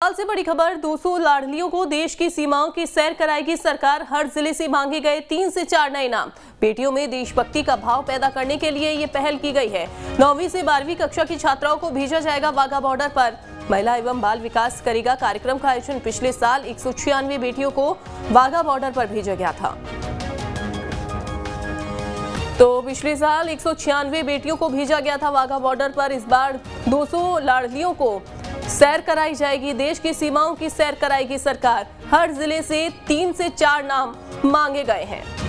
हाल से बड़ी खबर, 200 लाडलियों को देश की सीमाओं की सैर कराएगी सरकार। हर जिले से मांगे गए 3 से 4 नए नाम। बेटियों में देशभक्ति का भाव पैदा करने के लिए ये पहल की गई है। 9वीं से 12वीं कक्षा की छात्राओं को भेजा जाएगा वाघा बॉर्डर पर। महिला एवं बाल विकास करेगा कार्यक्रम का आयोजन। पिछले साल 196 बेटियों को वाघा बॉर्डर पर भेजा गया था। तो पिछले साल 196 बेटियों को भेजा गया था वाघा बॉर्डर पर। इस बार 200 लाडलियों को सैर कराई जाएगी। देश की सीमाओं की सैर कराएगी सरकार। हर जिले से 3 से 4 नाम मांगे गए हैं।